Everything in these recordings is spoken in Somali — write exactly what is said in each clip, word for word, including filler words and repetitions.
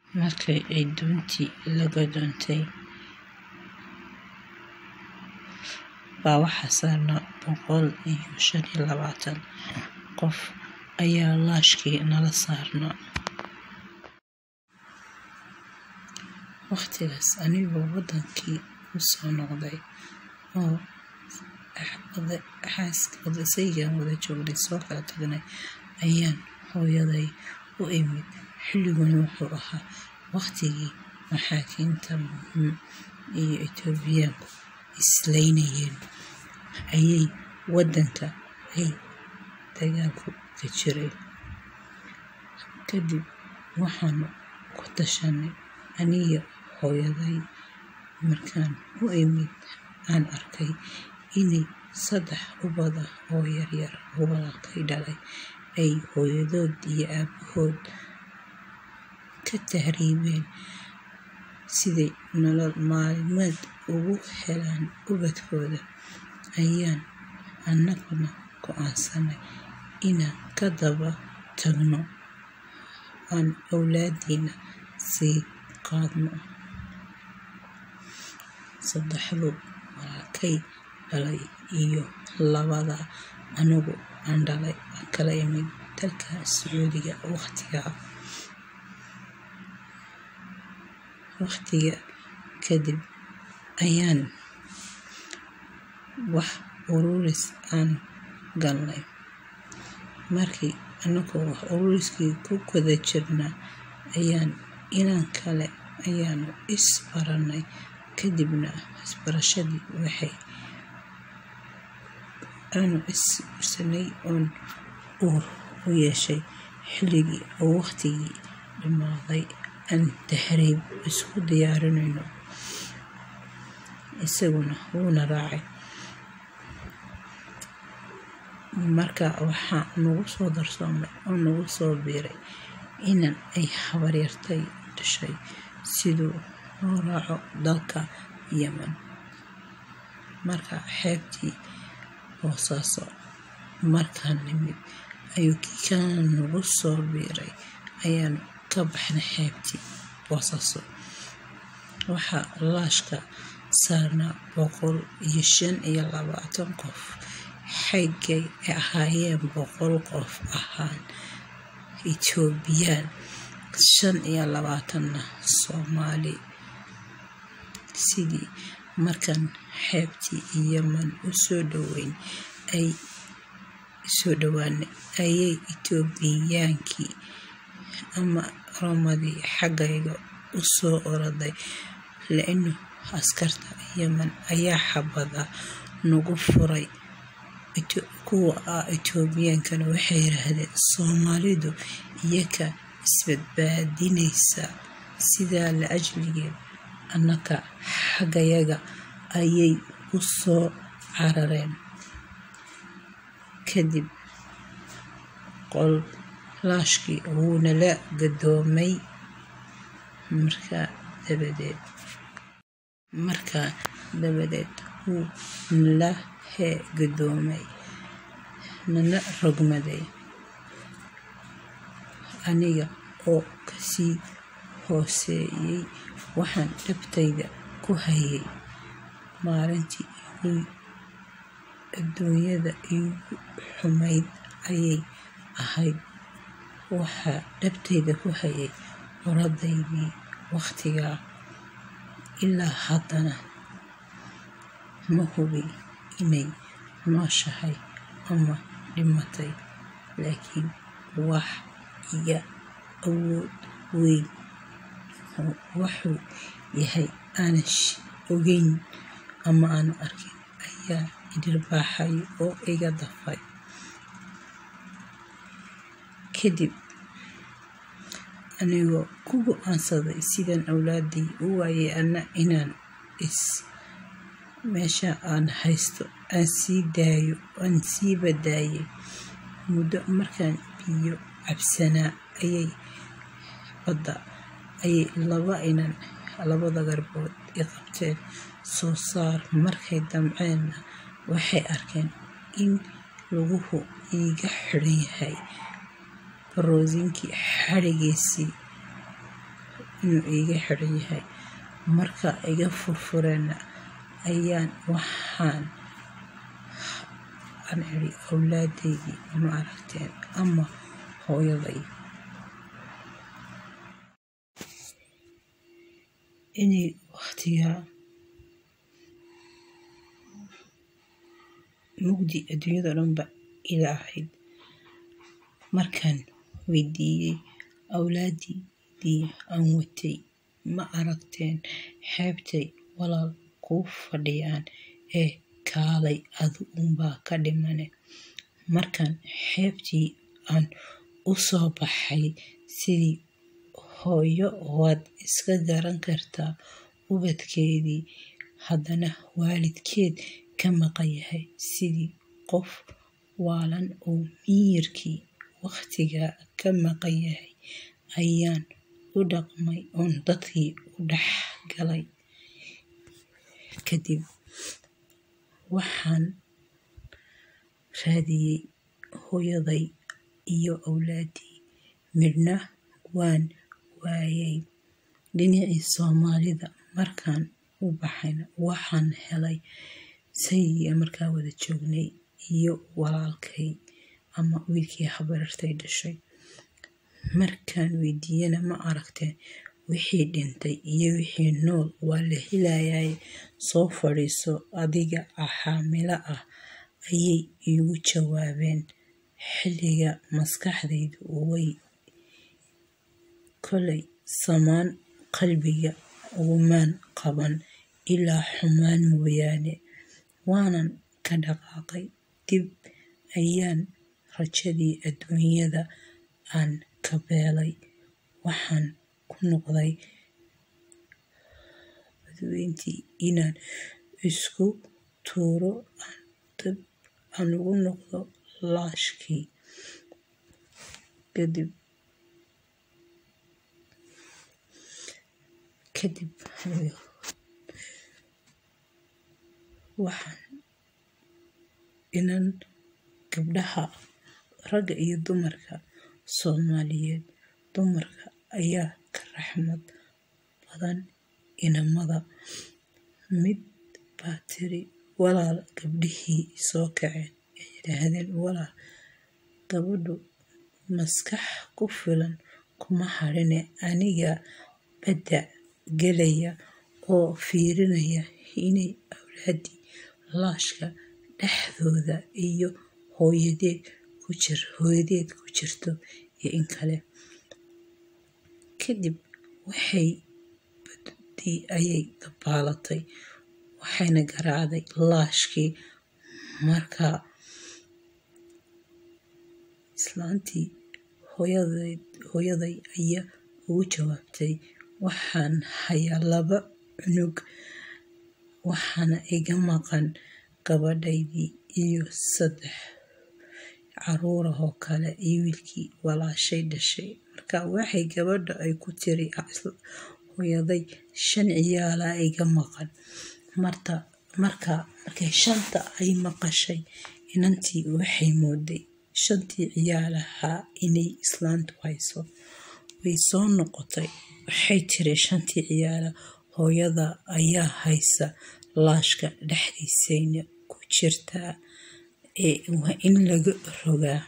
markay ay doontii laga doontay baa waxaa saarnaa boqol iyo shan iyo labaatan qof ayaa laashkii nala saarnaa. waqtigaas anigoo wadankii u soo noqday oo xaaskaygaan wada joognay soo kala tagnay ayaan hooyaday u imid. xilliguna wuxuu ahaa waqtigii maxaakiimta iyo Itoobiyaanku islaynayeen ayay wadanka ay dagaalku ka jiray. kadib waxaanu ku tashanay aniga hooyaday markaan u imid aan arkay inay saddex ubada oo yaryar oo walaalkay dhalay ay hooyadood iyo aabahood ka tahriibeen siday nolol maalmeed ugu helaan ubadkooda ayaan annaguna go'aansanay inaan ka daba tagno aan awlaadiina sii qaadno. saddexdu walaalkay dhalay iyo labada anigu aan dhalay aan kala imid dalka Sacuudiga. waqtigaa waqtiga kadib ayaan wax ururis aan galnay. markii anagoo wax ururiskii ku guda jirnaa ayaan inaan kale ayaanu isbaranay. kadibna isbarashadii waxay aanu isguursanay oon uur u yeeshay. xilligii oo waqtigii dhammaaday aan tahriib isku diyaarinayno isaguna wuuna raacay. marka waxaa nagu soo darsoomay oo nagu soo biiray inan ay habaryartay dhashay siduu loo raaco dalka Yemen. marka xeebtii Boosaaso markaan nimid ayuu kiikaan nagu soo biiray ayaanu ka baxnay xeebtii Boosaaso. waxaa laashka saarnaa boqol iyo shan iyo labaatan qof. xaggay ahaayeen boqol qof ahaan Itoobiyaan, shan iyo labaatanna Soomaali. sidii markaan xeebtii Yemen u soo dhaweyn ay soo dhawaanay ayay Itoobiyaankii ama Romadii xaggayga u soo oraday laanu askarta Yemen ayaa xabada nagu furay. kuwa Itoobiyaankana waxay yiraahdeen Soomaalidu iyaka isbadbaadinaysa sidaa la ajligeed annaka xaggayaga ayay u soo carareen. kadib qol laashkii wuuna la gadoomay. markaa dabadeed markaa dabadeed wuu la he gadoomay nana rogmaday. aniga oo kasii hooseeyay waxaan dhabtayda ku hayay maalintii adduunyada iigu xumayd ayay ahayd. waxaa dhabtayda ku hayay oradaydii waqtigaa. ilaa haddana ma hubi inay nooshahay ama dhimatay, laakiin wax iga awood weyn wuxuu yahay aanan ogeyn ama aan arkin ayaa idirbaaxay oo iga dafay. kadib anigoo ku go'aansaday sidaan awlaadii u waayay ana inaan is meesha aan haysto aan sii daayo aan sii badaayay muddo. markaan biyo cabsanaa ayay badda ayay laba inan labada garbood i qabteen soo saar. markay damceenna waxay arkeen in laguhu iiga xidhan yahay baroozinkii xadhigiisii inuu iga xiran yahay. Marka iga furfureen ayaan waxaan aan iri awlaadeydii ma aragteen ama hooyaday inay waqtiga mugdi adduunyada dhanba ila ahayd. Markaan weydiiyey awlaadii aan watay ma aragteen xeebtay walaal kuu fadhiyaan ee kaalay adu unbaa ka dhimane. Markaan xeebtii aan u soo baxay sidii hooyo waad iska garan kartaa ubadkeedii haddana waalidkeed ka maqan yahay sidii qof waalan oo miyirkii waqtiga ka maqan yahay ayaan u dhaqmay oon dadkii u dhex galay. Kadib waxaan raadiyey hooyaday iyo awlaadii midna waan waayay. Dhinacii Soomaalida markaan u baxayna waxaan helay sayidii markaa wada joognay iyo walaalkay ama wiilkii habartay dhashay. Markaan weydiiyena ma aragteen wixii dhintay iyo wixii nool waa la helayaa soo fadhiiso adiga xaamilo ah ayay igu jawaabeen. Xilliga maskaxdaydu way kolay samaan qalbiga umaan qaban ilaa xumaan mooyaane waanan ka dhaqaaqay. Dib ayaan rajadii adduunyada aan ka beelay. Waxaan ku noqday dadweyntii inaan isku tuuro dib aan ugu noqdo laashkii. Kadib kadib waxaan inan gabdhaha ragga iyo dumarka Soomaaliyeed dumarka ayaa ka raxmad badan inamada. Mid baa tiri walaal gabdhihii soo kaceen ay yidhaahdeen walaal gabadhu maskax ku filan kuma harine aniga badda gelaya oo fiirinaya inay awlaadii laashka dhexdooda iyo hooyadeed ku jir hooyadeed ku jirto iyo in kale. Kadib waxay badii ayay dabaalatay waxayna garaacday laashkii. Markaa islaantii hooyaday hooyaday ayaa ugu jawaabtay waxaan hayaa laba cunug waxaana iga maqan gabadhaydii iyo saddex caruurahoo kale iyo wiilkii walaashay dhashay. Marka waxay gabadha ay ku tiri hooyaday shan ciyaalaa iga maqan. Marta marka markay shanta ay maqashay inantii waxay mooday shantii ciyaalaha inay islaantu hayso. Way soo noqotay waxay tiri shantii ciyaala hooyada ayaa haysa laashka dhexdiisayna ku jirtaa ee waa in laga rogaa.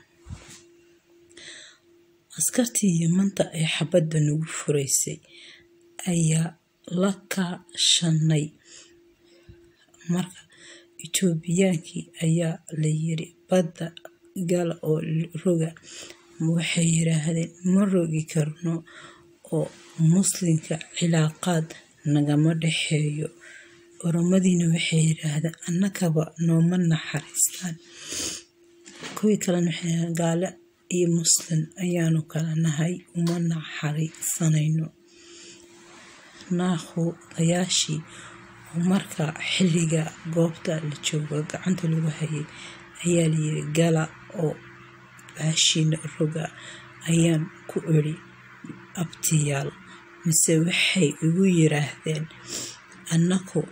Askartii Yamanta ee xabadda nagu furaysay ayaa la kaashanay. Marka Itoobiyaankii ayaa la yiri badda gal oo roga. Waxay yiraahdeen ma rogi karno oo muslimka cilaaqaad nagama dhexeeyo. Oromadina waxay yiraahdeen annakaba nooma naxariistaan. Kuwii kalena waxay yiraahdeen gaala iyo muslim ayaanu kala nahay uma naxariisanayno. Naaxu ayaashii marka xilliga goobta la joogo gacanta lagu hayay ayaa la yiri gala oo baashin roga. Ayaan ku iri abtiyaal mise waxay igu yiraahdeen annaku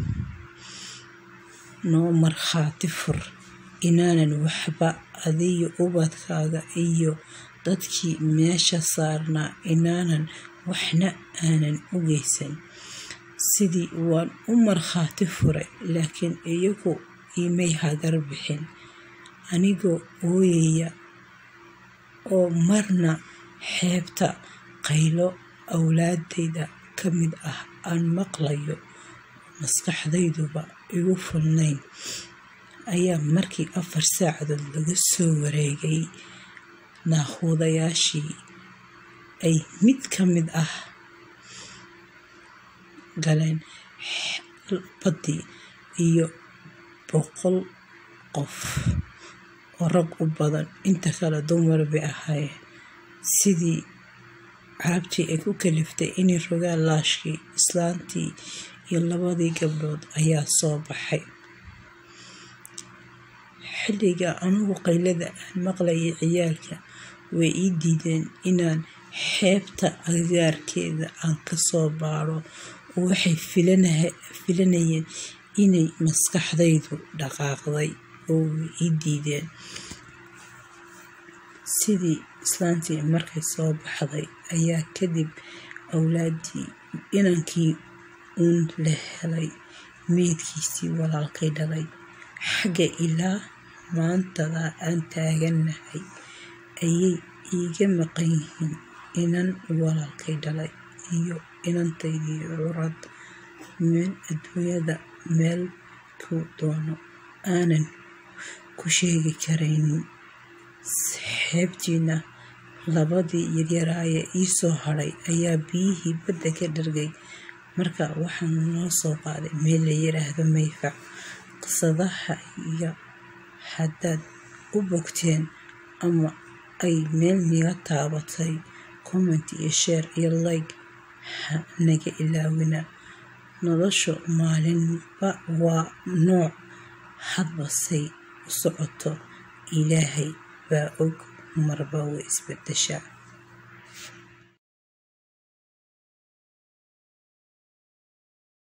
noo markhaati fur inaanan waxba adiyo ubadkaaga iyo dadkii meesha saarnaa inaanan waxna aanan u geysan. Sidii waan u markhaati furay, laakiin iyagu imay hagar bixin. Anigoo ooyaya oo marna xeebta qaylo awlaadayda ka mid ah aan maqlayo, maskaxdayduba igu fulnayn, ayaa markii afar saacadood laga soo wareegay naaquudayaashii ay mid ka mid ah galeen badii, iyo boqol qof oo rag u badan, inta kale dumar bay ahaayeen. Sidii carabtii ay ku kaliftay inay rogaan laashkii, islaantii iyo labadii gabdhood ayaa soo baxay. Xilliga anigu qaylada aan maqlayay ciyaalka way ii diideen inaan xeebta agagaarkeeda aan ka soo baaro, oo waxay filanayeen inay maskaxdaydu dhaqaaqday oo way ii diideen. Sidii islaantii markay soo baxday ayaa kadib awlaadii inankii uun la helay meydkiisii walaalkay dhalay. Xagga ilaa maantada aan taaganahay ayay iiga maqan yihiin inan walaalkay dhalay iyo inantaydii curad, meel adduunyada meel ku doono aanan ku sheegi karaynin. Xeebtiina labadii yaryaraaye ii soo hadhay ayaa biyihii badda ka dhargay. Marka waxaan noo soo qaaday meel la yiraahdo Mayfac. Qisadaha iyo haddaad u bogteen ama ay meel niga taabatay, comment iyo share iyo like ha naga ilaawina. Noloshu maalinba waa nooc, hadba say u socoto Ilaahay baa og, marba way isbedeshaa.